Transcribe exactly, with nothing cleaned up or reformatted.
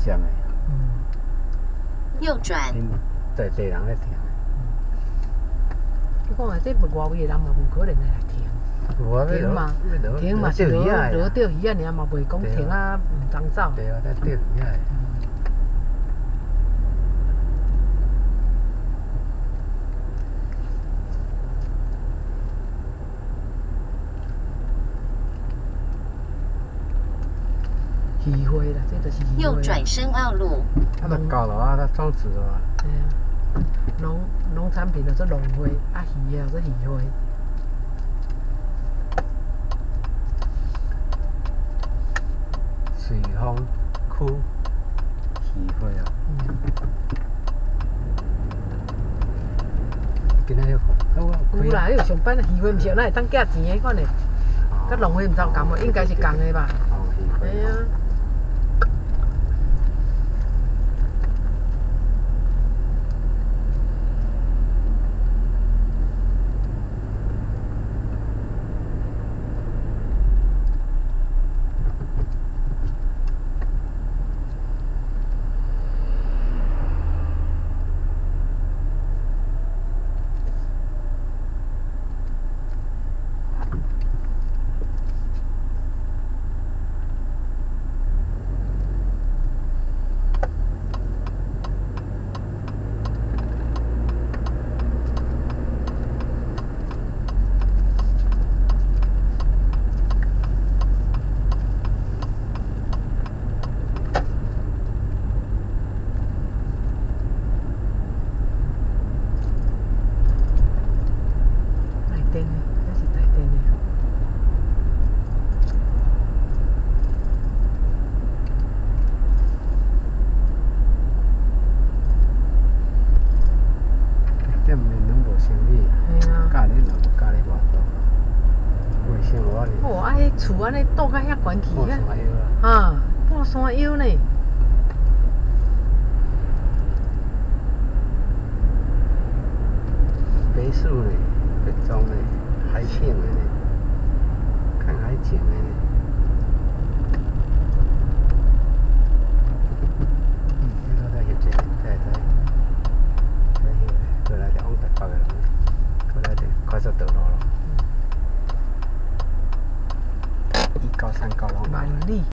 的。 嗯。 右转。 在地人咧停。 你讲啊，这外围的人嘛，无可能会来停。停嘛，停嘛是落落钓鱼啊，尔嘛袂讲停啊，唔通走。 对啊，在钓鱼啊。 鱼会啦，这就是鱼会。 右转深澳路。 啊，都到了啊，它种植了啊。 系啊，农农产品就做农会，啊鱼啊做鱼会。 水丰区鱼会啊。嗯。今仔要看， 有啦，迄个上班鱼会，毋是那会当寄钱的款的，甲农会毋知有共无，应该是共的吧？系啊。电的，这是台电的。 店面拢无生意。 系啊。 假日若无假日偌多，卫生偌哩。 哦，啊，迄厝安尼倒甲遐悬去啊。半山腰啊。 啊，半山腰呢。 别墅呢，别庄呢，海景的呢，看海景的呢。嗯，你说在翕者，在在在翕，过来就往台北的人，过来就快速道路咯。一九三九拢。 万里。